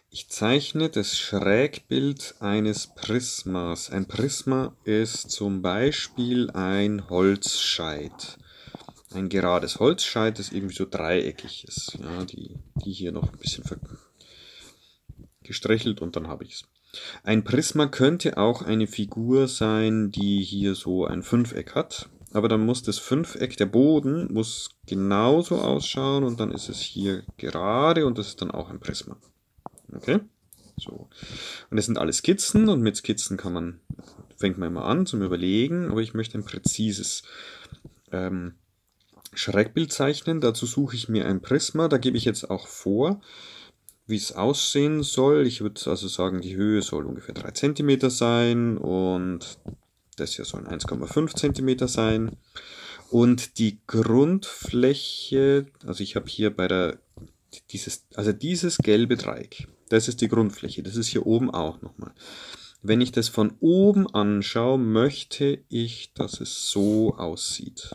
Ich zeichne das Schrägbild eines Prismas. Ein Prisma ist zum Beispiel ein Holzscheit. Ein gerades Holzscheit, das irgendwie so dreieckig ist. Ja, die hier noch ein bisschen gestrichelt und dann habe ich es. Ein Prisma könnte auch eine Figur sein, die hier so ein Fünfeck hat. Aber dann muss das Fünfeck, der Boden, muss genauso ausschauen und dann ist es hier gerade und das ist dann auch ein Prisma. Okay? So. Und das sind alles Skizzen und mit Skizzen fängt man immer an zum Überlegen, aber ich möchte ein präzises Schrägbild zeichnen. Dazu suche ich mir ein Prisma, da gebe ich jetzt auch vor, wie es aussehen soll. Ich würde also sagen, die Höhe soll ungefähr 3 cm sein und das hier sollen 1,5 cm sein. Und die Grundfläche, also ich habe hier dieses gelbe Dreieck, das ist die Grundfläche, das ist hier oben auch nochmal. Wenn ich das von oben anschaue, möchte ich, dass es so aussieht.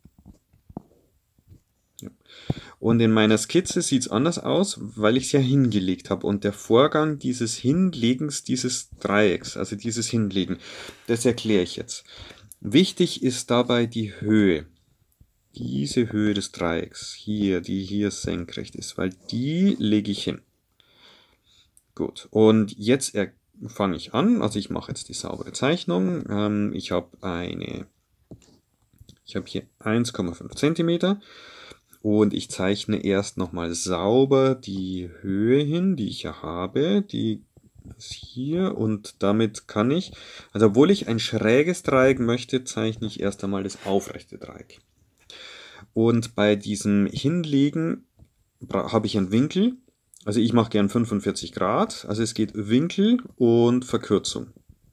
Ja. Und in meiner Skizze sieht es anders aus, weil ich es ja hingelegt habe. Und der Vorgang dieses Hinlegens dieses Dreiecks, also dieses Hinlegen, das erkläre ich jetzt. Wichtig ist dabei die Höhe. Diese Höhe des Dreiecks hier, die hier senkrecht ist, weil die lege ich hin. Gut, und jetzt fange ich an, also ich mache jetzt die saubere Zeichnung. Ich habe hier 1,5 cm und ich zeichne erst nochmal sauber die Höhe hin, die ich ja habe, die ist hier und damit kann ich, also obwohl ich ein schräges Dreieck möchte, zeichne ich erst einmal das aufrechte Dreieck. Und bei diesem Hinlegen habe ich einen Winkel. Also ich mache gern 45 Grad. Also es geht Winkel und Verkürzung.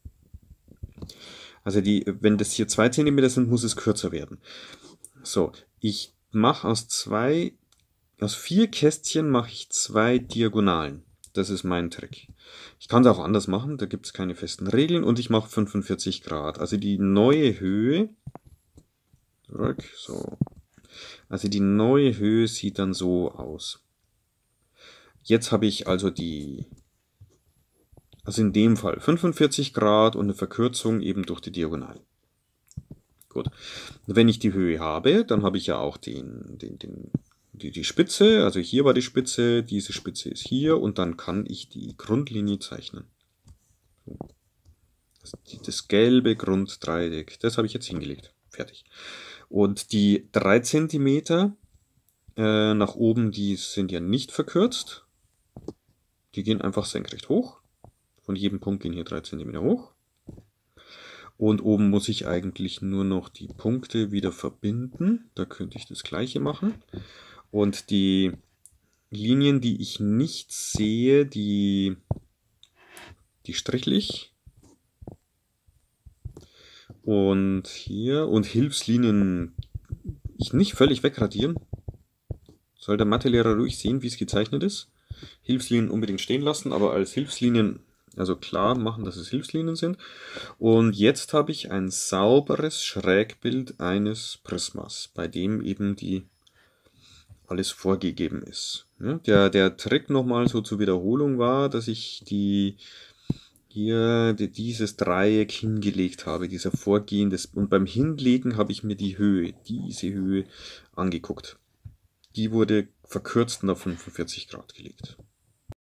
Also wenn das hier 2 cm sind, muss es kürzer werden. So, ich mache aus 4 Kästchen mache ich 2 Diagonalen. Das ist mein Trick. Ich kann es auch anders machen, da gibt es keine festen Regeln und ich mache 45 Grad. Also die neue Höhe, so. Also die neue Höhe sieht dann so aus. Jetzt habe ich also in dem Fall 45 Grad und eine Verkürzung eben durch die Diagonalen. Gut. Wenn ich die Höhe habe, dann habe ich ja auch die Spitze. Also hier war die Spitze, diese Spitze ist hier und dann kann ich die Grundlinie zeichnen. Das gelbe Grunddreieck, das habe ich jetzt hingelegt. Fertig. Und die 3 cm nach oben, die sind ja nicht verkürzt. Die gehen einfach senkrecht hoch. Von jedem Punkt gehen hier 3 cm hoch. Und oben muss ich eigentlich nur noch die Punkte wieder verbinden. Da könnte ich das gleiche machen. Und die Linien, die ich nicht sehe, die strichle ich. Und hier. Und Hilfslinien ich nicht völlig wegradieren. Soll der Mathelehrer ruhig sehen, wie es gezeichnet ist. Hilfslinien unbedingt stehen lassen, aber als Hilfslinien, also klar machen, dass es Hilfslinien sind. Und jetzt habe ich ein sauberes Schrägbild eines Prismas, bei dem eben alles vorgegeben ist. Ja, der Trick nochmal so zur Wiederholung war, dass ich dieses Dreieck hingelegt habe, dieser Vorgehen und beim Hinlegen habe ich mir diese Höhe angeguckt. Die wurde verkürzt auf 45 Grad gelegt.